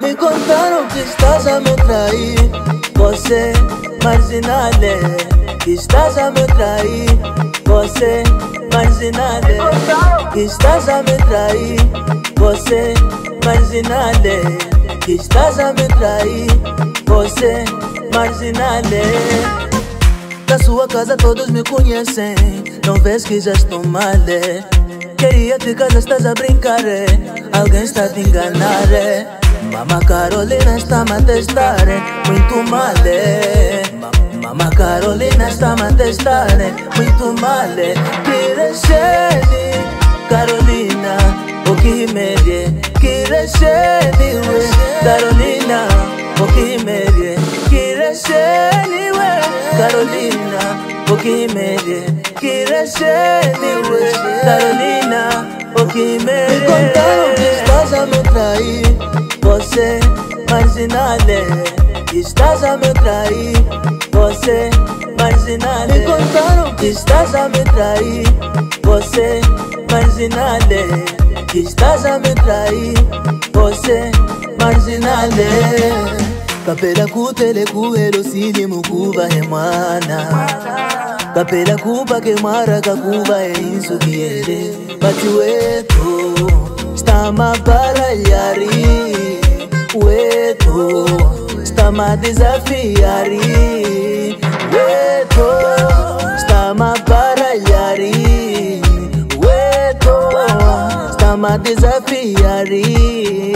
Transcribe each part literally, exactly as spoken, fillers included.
Me contaram que estás a me trair, você marginale. Que estás a me trair, você marginale. Que estás a me trair, você marginale. Que estás a me trair, você marginale. Da sua casa todos me conhecem, não vês que já estou mal, é? Queria te casa, estás a brincar, é? Alguém está a te enganar, é? Mama Carolina está-me a testar, é? Muito mal, é? Mama Carolina está-me a testar, é? Muito mal, é? Kiresheni Carolina, o que me dê? Kiresheni Carolina, o que me dê? Kiresheni Carolina, o que me dê? Kiresheni Carolina, o que me dê? Me contaram que estás a me trair, você marginale. Que estás a me trair, você marginale. Me contaram que estás a me trair, você marginale. Que estás a me trair, você marginale. Kapela kutele kuhelo sili mukuba hemana. Kapela kuba ke mara kakuba e insu kiele. Bati wetu stama baralhari, wetu stama desafiari, wetu stama baralhari, wetu stama desafiari.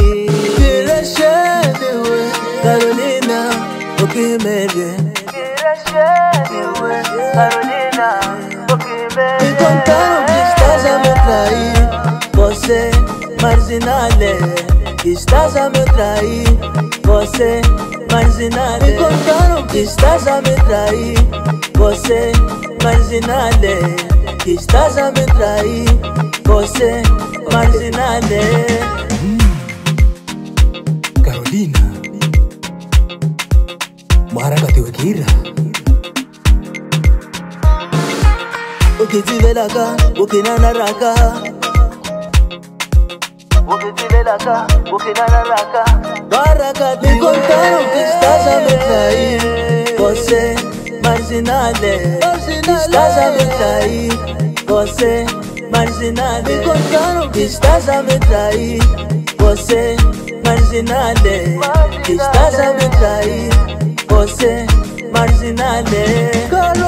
Carolina, o que me dê? Carolina, o que me dê? Me contaram que estás a me trair, você marginale. Que estás a me trair, você marginale. Me contaram que estás a me trair, você marginale. Que estás a me trair, você marginale. Carolina Maraka Wekira. Ukitivelaka, ukinanaraka. Ukitivelaka, ukinanaraka. Baraka, me contaram que estás a me trair, você marginale. Que estás a me trair, você marginale. Me contaram que estás a me trair, você marginale. Que estás a me trair, você marginale.